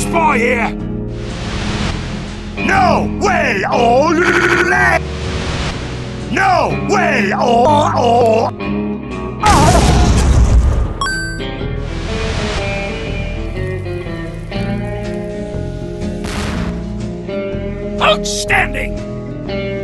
spy here! No way, oh, no way, oh. Outstanding!